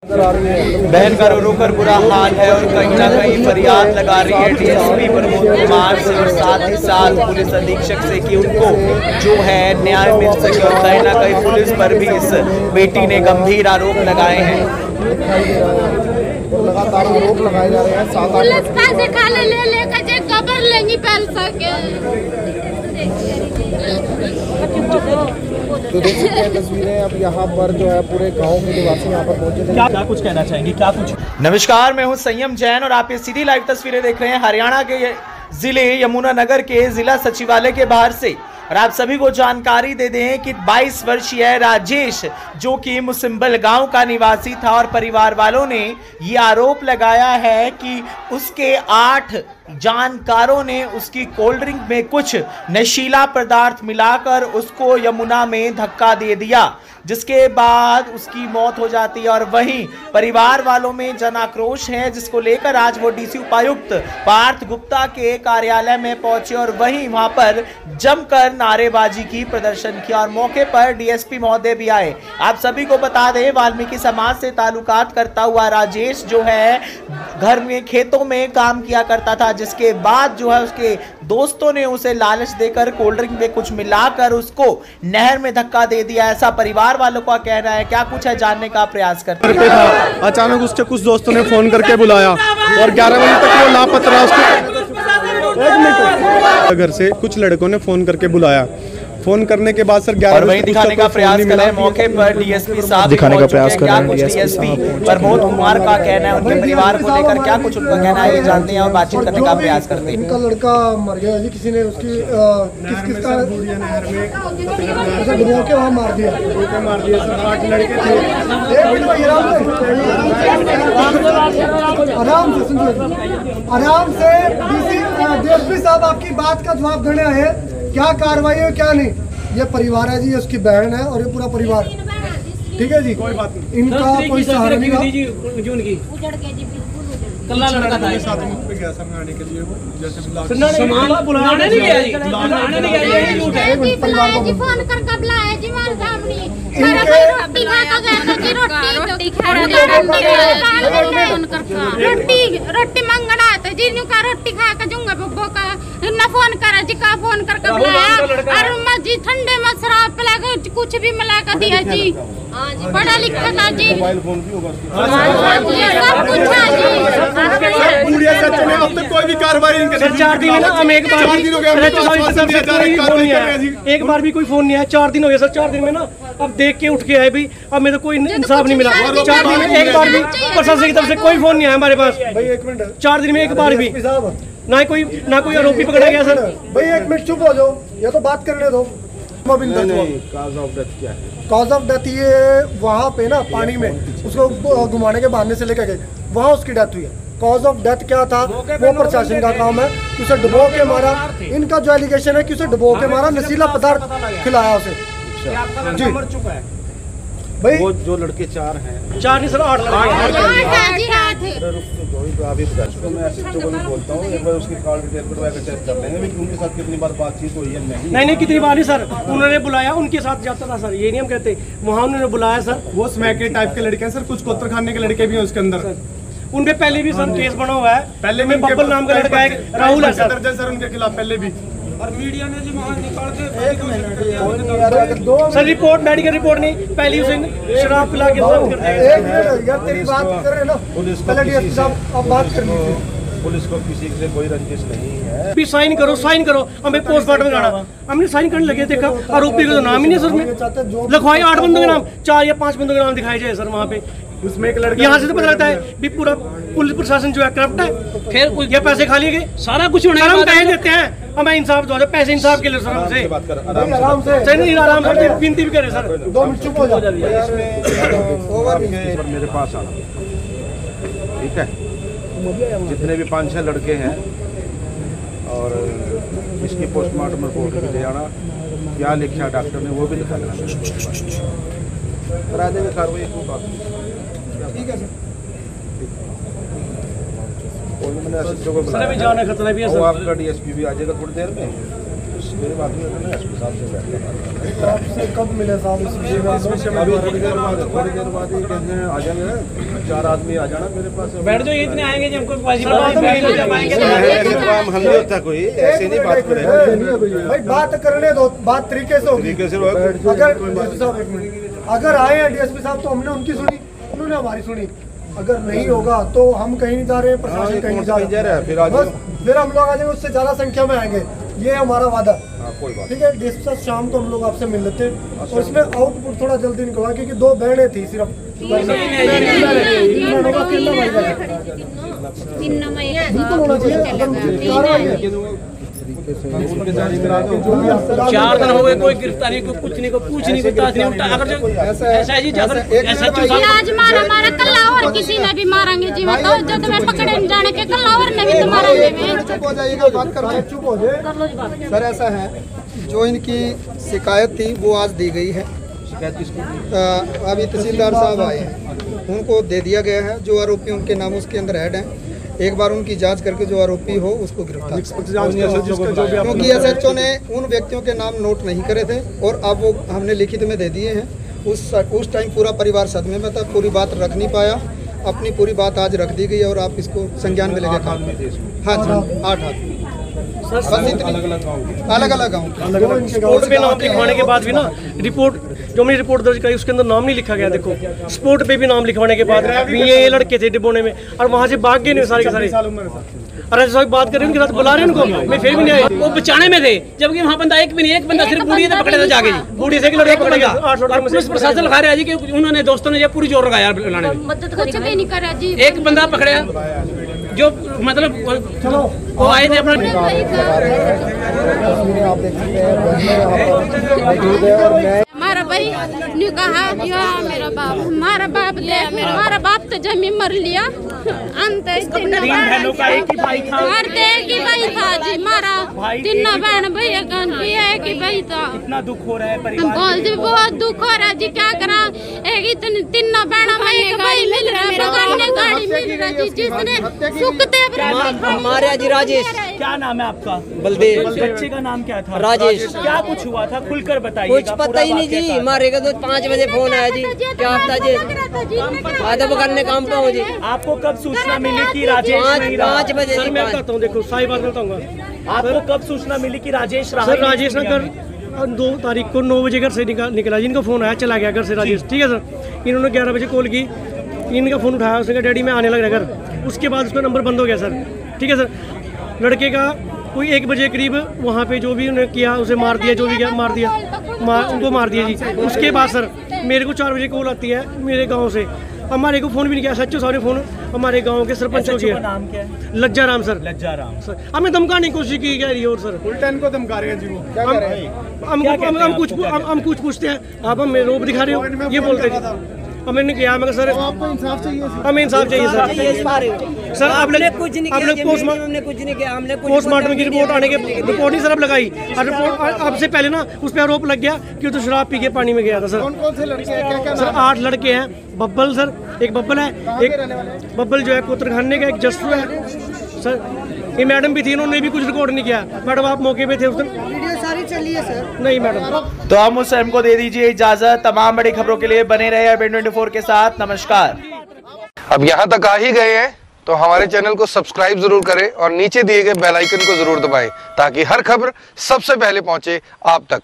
बहन का रो रो कर बुरा हाल है और कहीं ना कहीं फरियाद लगा रही है डीएसपी प्रमोद कुमार से और साथ ही साथ पुलिस अधीक्षक से कि उनको जो है न्याय मिल सके और कहीं ना कहीं पुलिस पर भी इस बेटी ने गंभीर आरोप लगाए हैं। लगातार आरोप लगाए जा रहे हैं। तो देख सकते हैं तस्वीरें अब यहाँ पर जो है पूरे गांव के निवासी यहाँ पर पहुंचे थे। क्या कुछ कहना चाहेंगे, क्या कुछ? नमस्कार, मैं हूं संयम जैन और आप ये सीधी लाइव तस्वीरें देख रहे हैं हरियाणा के जिले यमुनानगर के जिला सचिवालय के बाहर से। और आप सभी को जानकारी दे दें कि 22 वर्षीय राजेश जो कि मुसिम्बल गांव का निवासी था और परिवार वालों ने ये आरोप लगाया है कि उसके 8 जानकारों ने उसकी कोल्ड ड्रिंक में कुछ नशीला पदार्थ मिलाकर उसको यमुना में धक्का दे दिया, जिसके बाद उसकी मौत हो जाती है। और वहीं परिवार वालों में जन आक्रोश है, जिसको लेकर आज वो डीसी उपायुक्त पार्थ गुप्ता के कार्यालय में पहुंचे और वहीं वहां पर जमकर नारेबाजी की, प्रदर्शन किया और मौके पर डीएसपी महोदय भी आए। आप सभी को बता दें, वाल्मीकि समाज से ताल्लुकात करता हुआ राजेश जो है घर में खेतों में काम किया करता था, जिसके बाद जो है उसके दोस्तों ने उसे लालच देकर कोल्ड ड्रिंक में कुछ मिलाकर उसको नहर में धक्का दे दिया, ऐसा परिवार वालों का कहना है। क्या कुछ है जानने का प्रयास करते हैं। अचानक उसके कुछ दोस्तों ने फोन करके बुलाया और 11 बजे तक वो लापता रहा। उसको घर से कुछ लड़कों ने फोन करके बुलाया। फोन करने के बाद सर 11 बजे दिखाने का प्रयास कर रहे हैं मौके पर डीएसपी साहब दिखाने का प्रयास कर रहे हैं। डीएसपी प्रमोद कुमार का कहना है, उनके परिवार को लेकर क्या कुछ उनका कहना है, ये जानते हैं और बातचीत करने का प्रयास करते हैं। उनका लड़का मर गया जी, किसी ने उसकी किसका डुबो के वहाँ मार दिया। 8 लड़के थे। आराम से डीएसपी साहब आपकी बात का जवाब देने आए। क्या कार्रवाई है क्या नहीं, ये परिवार है जी, ये उसकी बहन है और ये पूरा परिवार, ठीक है जी, कोई बात नहीं, इनका कोई सहारा नहीं। कल्ला लड़का था साथ में पे गया सर आने के लिए, वो जैसे बुलाने नहीं गया जी, बुलाने नहीं गया ये झूठ है। परिवार को फोन कर कब लाया जी मार सामने सारा रोटी खा के गया जी, रोटी खा रोटी मंगना है जी, नु का रोटी खा के जूंगा बब्बो का ना फोन करा जी, का फोन कर कब लाया और मजी ठंडे में शराब पिला के कुछ भी मिला कर दिया जी। हां जी, पढ़ा लिखा था जी, मोबाइल फोन भी होगा उसके सब कुछ है जी। पूरी सच में अब तक कोई भी कार्रवाई नहीं कर। 4 दिन ना हम एक बार 4 दिन हो गए एक बार भी कोई फोन नहीं आया। 4 दिन हो गए सर, 4 दिन में ना अब देख के उठ के आए भी, अब मेरे को कोई इंसाफ नहीं मिला। 4 दिन में एक बार भी प्रशासन की तरफ से कोई फोन नहीं आया हमारे पास भाई। 1 मिनट, 4 दिन में एक बार भी ना कोई आरोपी पकड़ा गया सर। भाई 1 मिनट चुप हो जाओ, ये तो बात करने दो। कॉज ऑफ डेथ क्या है? कॉज ऑफ डेथ ये वहाँ पे ना पानी में उसको घुमाने के बहाने से लेकर गए, वहाँ उसकी डेथ हुई है। कॉज ऑफ डेथ क्या था वो प्रशासन का काम है कि उसे डुबो के मारा। इनका जो एलिगेशन है कि उसे डुबो के मारा, नशीला पदार्थ खिलाया उसे जी। भाई वो जो लड़के 4 हैं, 4 नहीं सर 8 लड़के। मैं एसएचओ को भी बोलता हूँ, एक बार उसकी कॉल डिटेल पर चेक कर लेंगे कि उनके साथ कितनी बार बातचीत हुई है। नहीं कितनी बार नहीं सर, उन्होंने बुलाया, उनके साथ जाता था सर, ये नहीं हम कहते, वहाँ उन्होंने बुलाया सर। वो स्मैके टाइप के लड़के हैं सर, कुछ कोतर खाने के लड़के भी हैं उसके अंदर। उनपे पहले भी सर केस बना हुआ है, पहले में बब्बल नाम का लड़का है, राहुल है सर उनके खिलाफ पहले भी। और मीडिया ने जी वहाँ निकाल के सर रिपोर्ट, मेडिकल रिपोर्ट नहीं, पहले उसे शराब पिला के यार तेरी बात कर रहे हैं ना, पहले डीएसपी साहब अब बात कर लीजिए। पुलिस को किसी से कोई रंजिश नहीं है। भी साइन करो, हमें पोस्टमार्टम कराना। हमने साइन करने लगे, देखा आरोपी का तो नाम ही नहीं सर में लिखवाए। 8 बंदों के नाम, 4 या 5 बंदों के नाम दिखाए जाए सर वहाँ पे। उसमें एक लड़का, यहाँ से तो पता लगता है भी पूरा पुलिस प्रशासन जो है करप्ट है। फिर ये पैसे खा लिए गए, सारा कुछ होने हम कह देते हैं, हमें इंसाफ दो, पैसे इंसाफ के लिए सर हमसे बात कर आराम से आराम से विनती भी करे सर। 2 मिनट चुप हो जाओ। मेरे पास आना, ठीक है? जितने भी 5-6 लड़के हैं और इसकी पोस्टमार्टम रिपोर्ट भी ले आना, क्या लिखा डॉक्टर ने वो भी लिखा देना, करा देंगे कार्रवाई। ठीक है सर, मैंने एसएचओ को सर अभी जाना खतरा भी है सर। आपका डीएसपी भी आ जाएगा थोड़ी देर में, उससे मेरी बात नहीं होती, मैं एसपी साहब से बैठ कर रहा था। तो आपसे कब मिले साहब इस विषय में? अभी थोड़ी देर बाद ही कहते हैं आ जाएंगे, 4 आदमी आ जाना मेरे पास। बैठ जाओ, इतने आएंगे जब हमको ऐसे काम हम नहीं होता, कोई ऐसे नहीं बात करेगा भाई, बात करने दो, बात तरीके से होगी। तरीके से अगर आए हैं डीएसपी साहब तो हमने उनकी सुनी, उन्होंने हमारी सुनी। अगर नहीं होगा तो हम कहीं नहीं जा रहे, प्रशासन कहीं नहीं जा रहा है। फिर हम लोग आ जाएंगे, उससे ज्यादा संख्या में आएंगे, ये हमारा वादा। ठीक है, डीएसपी साहब शाम को हम लोग आपसे मिल लेते हैं और इसमें आउटपुट थोड़ा जल्दी निकलवा, क्योंकि 2 बहनें थी सिर्फ। बिल्कुल होना चाहिए। 4 दिन हो गए, कोई गिरफ्तारी, कोई कुछ नहीं, कोई पूछ नहीं, कोई ताज नहीं उल्टा। अगर जो ऐसा है जी, अगर ऐसा आज मारा कल और किसी ने भी मारेंगे जी, बताओ जब मैं पकड़े जाने के कल और ने भी तो मारेंगे। चुप हो जाइएगा, बात कर, चुप हो जाए। सर ऐसा है, जो इनकी शिकायत थी वो आज दी गई है। शिकायत किसकी? अभी तहसीलदार साहब आए हैं, उनको दे दिया गया है। जो आरोपी उनके नाम उसके अंदर ऐड हैं, एक बार उनकी जांच करके जो आरोपी हो उसको गिरफ्तार, क्योंकि एसएचओ ने उन व्यक्तियों के नाम नोट नहीं करे थे और अब वो हमने लिखित में दे दिए हैं। उस टाइम पूरा परिवार सदमे में था, पूरी बात रख नहीं पाया, अपनी पूरी बात आज रख दी गई और आप इसको संज्ञान में लेकर काम में। हाँ जी, 8 आदमी अलग अलग गाँव। स्पोर्ट पे नाम लिखवाने के बाद भी ना, रिपोर्ट जो हमने रिपोर्ट दर्ज कराई उसके अंदर नाम नहीं लिखा गया। देखो, स्पोर्ट पे भी नाम लिखवाने के बाद ये लड़के थे डिबोने में और वहाँ से भाग गए नहीं सारे के सारे। अरे साहब बात कर रहे हैं, उनके साथ बुला रहे हैं उनको, मैं फिर भी नहीं आया। वो बचाने में थे, जबकि वहाँ बंदा एक भी नहीं, एक बंदा सिर्फ बूढ़ी से पकड़े थे जाके जी, बूढ़ी से लड़का पकड़ गया। और पुलिस प्रशासन लगा रहा है जी कि उन्होंने दोस्तों ने पूरी जोर लगाया बुलाने में, कुछ भी नहीं करा जी। एक बंदा पकड़े जो मतलब वो आए थे अपना। हमारा भाई ने कहा मेरा बाप, हमारा बाप दे, हमारा बाप तो जमीन मर लिया। अंत 3 बहनों का एक ही भाई था, जी। मारा 3 बहन भैया एक ही भाई था। कितना दुख हो रहा है परिवार को? बहुत दुख हो रहा है जी, क्या करा। एक 3 बहनों में एक भाई मिल रहा है, गाड़ी मिल रहा जी, जिसने सुखदेव हमारे जी राजेश। क्या नाम है आपका? बलदेव। बच्चे का नाम क्या था? राजेश। क्या कुछ हुआ था, खुलकर बताइए। कुछ पता ही नहीं जी, हमारे का तो 5 बजे फोन आया जी, क्या आता जी आधा पकड़ने काम पे हूँ जी। आपको कब सूचना मिली कि राजेश नहीं रहा? 5 बजे सर मैं बताता हूँ, देखो सही बात बताऊंगा। आपको कब सूचना मिली कि राजेश रहा? सर राजेश नगर 2 तारीख को 9 बजे घर से निकला जी, इनका फोन आया, चला गया घर से राजेश। ठीक है सर, इन्होंने 11 बजे कॉल की, इनका फ़ोन उठाया, उसने कहा डैडी मैं आने लग रहा घर। उसके बाद उसका नंबर बंद हो गया सर। ठीक है सर, लड़के का कोई 1 बजे करीब वहाँ पे जो भी उन्होंने किया उसे मार दिया, जो भी किया मार दिया, उनको मार दिया जी। उसके बाद सर मेरे को 4 बजे कॉल आती है मेरे गाँव से, हमारे को फ़ोन भी नहीं किया, सच्चो सारे फ़ोन हमारे गांव के सरपंच हो गया। नाम क्या है? लज्जा राम सर। लज्जा राम सर हमें धमकाने की कोशिश की जा रही है और सर उल्टन को धमका रहे हैं जी। वो क्या कर रहे हैं? हम कुछ पूछते हैं, आप हमें रोब दिखा रहे हो, ये बोलते हैं। हमने किया, मगर सर आपको इंसाफ चाहिए, हमें इंसाफ चाहिए सर। सर आपने कुछ नहीं किया, हमने कुछ नहीं किया, हमने पोस्टमार्टम की रिपोर्ट आने के रिपोर्ट ही सर अब लगाई, और रिपोर्ट आपसे पहले ना उस पर आरोप लग गया कि तो शराब पी के पानी में गया था सर। कौन से लड़के हैं, क्या सर 8 लड़के हैं। बब्बल सर, एक बब्बल है, एक बब्बल जो है कोतरखाने का, एक जस्सू है सर। ये मैडम भी थी, इन्होंने भी कुछ रिकॉर्ड नहीं किया। मैडम आप मौके पे थे उस दिन? वीडियो सारी चली है सर। नहीं मैडम। तो हम उस को दे दीजिए इजाजत। तमाम बड़ी खबरों के लिए बने रहे अरबन 24 के साथ। नमस्कार। अब यहाँ तक आ ही गए हैं तो हमारे चैनल को सब्सक्राइब जरूर करें और नीचे दिए गए बेल आइकन को जरूर दबाएं ताकि हर खबर सबसे पहले पहुंचे आप तक।